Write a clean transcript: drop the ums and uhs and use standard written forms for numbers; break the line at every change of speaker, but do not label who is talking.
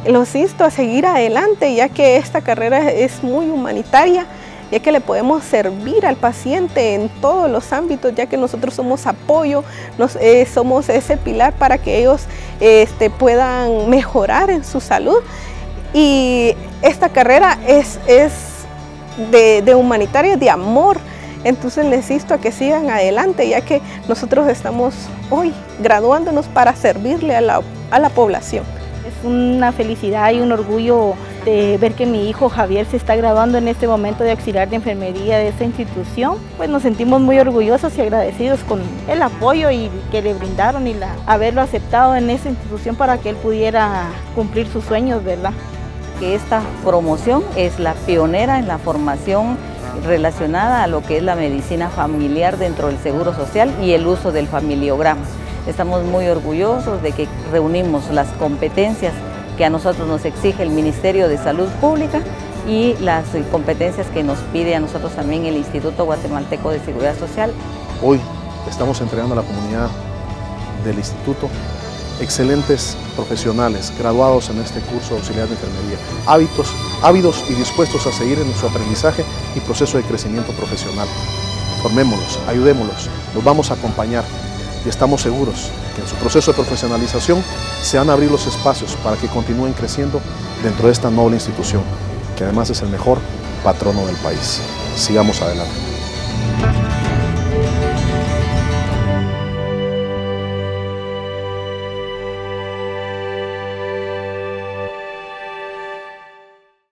los insto a seguir adelante, ya que esta carrera es muy humanitaria, ya que le podemos servir al paciente en todos los ámbitos, ya que nosotros somos apoyo, somos ese pilar para que ellos puedan mejorar en su salud. Y esta carrera es de humanitaria, de amor. Entonces les insto a que sigan adelante, ya que nosotros estamos hoy graduándonos para servirle a la población.
Es una felicidad y un orgullo de ver que mi hijo Javier se está graduando en este momento de auxiliar de enfermería de esta institución. Pues nos sentimos muy orgullosos y agradecidos con el apoyo que le brindaron y haberlo aceptado en esta institución para que él pudiera cumplir sus sueños, ¿verdad?
Que esta promoción es la pionera en la formación relacionada a lo que es la medicina familiar dentro del Seguro Social y el uso del familiograma. Estamos muy orgullosos de que reunimos las competencias que a nosotros nos exige el Ministerio de Salud Pública y las competencias que nos pide a nosotros también el Instituto Guatemalteco de Seguridad Social.
Hoy estamos entregando a la comunidad del instituto excelentes profesionales graduados en este curso de auxiliar de enfermería, ávidos y dispuestos a seguir en su aprendizaje y proceso de crecimiento profesional. Formémoslos, ayudémoslos, los vamos a acompañar y estamos seguros que en su proceso de profesionalización se van a abrir los espacios para que continúen creciendo dentro de esta noble institución, que además es el mejor patrono del país. Sigamos adelante.